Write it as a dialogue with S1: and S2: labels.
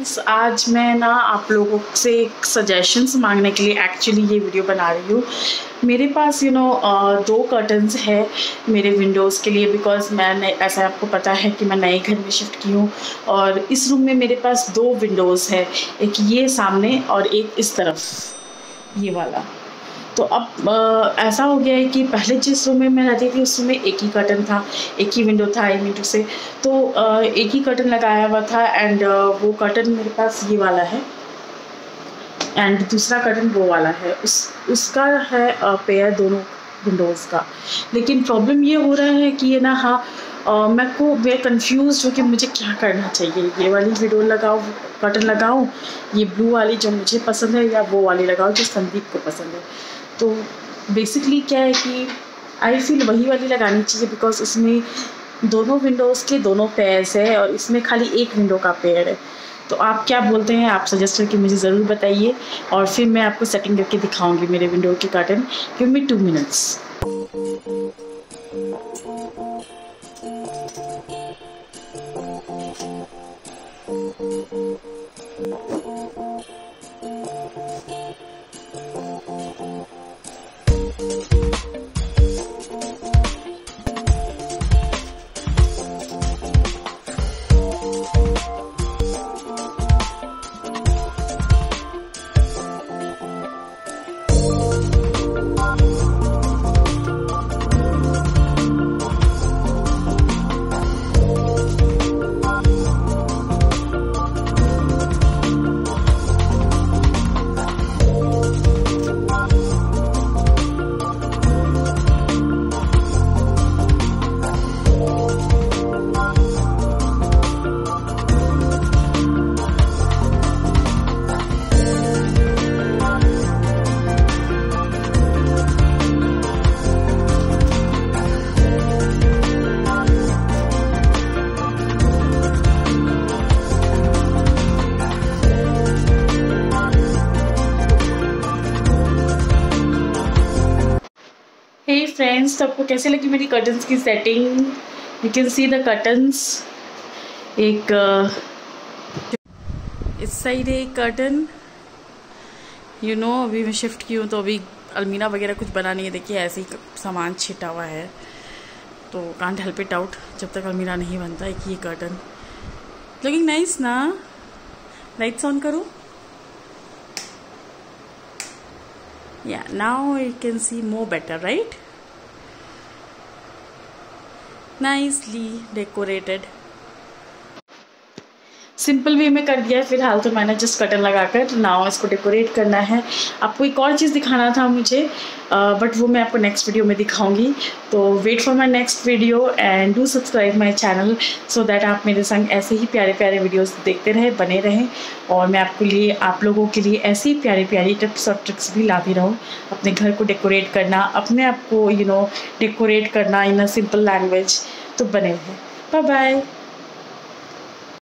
S1: Friends, आज मैं ना आप लोगों से एक सजेशंस मांगने के लिए एक्चुअली ये वीडियो बना रही हूँ। मेरे पास दो कर्टन्स है मेरे विंडोज़ के लिए, बिकॉज़ मैंने ऐसा आपको पता है कि मैं नए घर में शिफ्ट की हूँ और इस रूम में मेरे पास दो विंडोज़ है, एक ये सामने और एक इस तरफ ये वाला। तो अब ऐसा हो गया है कि पहले जिस रूम में मैं रहती थी उस रूम में एक ही कर्टन था, एक ही विंडो था आई मीन टू से, तो एक ही कर्टन लगाया हुआ था एंड वो कर्टन मेरे पास ये वाला है एंड दूसरा कर्टन वो वाला है, उसका है पेयर दोनों विंडोज़ का। लेकिन प्रॉब्लम ये हो रहा है कि ये ना मैं कंफ्यूज हूँ कि मुझे क्या करना चाहिए। ये वाली विंडो लगाऊँ, कर्टन लगाऊँ, ये ब्लू वाली जो मुझे पसंद है, या वो वाली लगाऊँ जो संदीप को पसंद है। तो बेसिकली क्या है कि आई फील वही वाली लगानी चाहिए, बिकॉज उसमें दोनों विंडोज़ के दोनों पेयर्स है और इसमें खाली एक विंडो का पेयर है। तो आप क्या बोलते हैं, आप सजेस्ट करके मुझे ज़रूर बताइए और फिर मैं आपको सेटिंग करके दिखाऊंगी मेरे विंडो के curtain. Give me 2 minutes. Hey friends, तो आपको कैसे लगी मेरी कर्टन्स की setting? You can see the curtains. एक इस साइड है एक कर्टन, अभी मैं शिफ्ट की हूँ तो अभी अलमीरा वगैरह कुछ बना नहीं है। देखिए ऐसे ही सामान छिटा हुआ है, तो कांट हेल्प इट आउट जब तक अलमीरा नहीं बनता। एक ये कर्टन लुकिंग नाइस ना। लाइट्स ऑन करूँ? Yeah, now you can see more better, right? Nicely decorated. Simple way में कर दिया है फिलहाल तो मैंने, जस्ट कर्टन लगाकर नाउ इसको डेकोरेट करना है। आपको एक और चीज़ दिखाना था मुझे, बट वो मैं आपको नेक्स्ट वीडियो में दिखाऊंगी। तो wait for my next video and do subscribe my channel so that आप मेरे संग ऐसे ही प्यारे प्यारे वीडियोस देखते रहें, बने रहें, और मैं आप लोगों के लिए ऐसे ही प्यारी प्यारी टिप्स और ट्रिक्स भी लाती रहूँ। अपने घर को डेकोरेट करना, अपने आप को डेकोरेट करना इन अ सिंपल लैंग्वेज। तो बने रहें। Bye bye.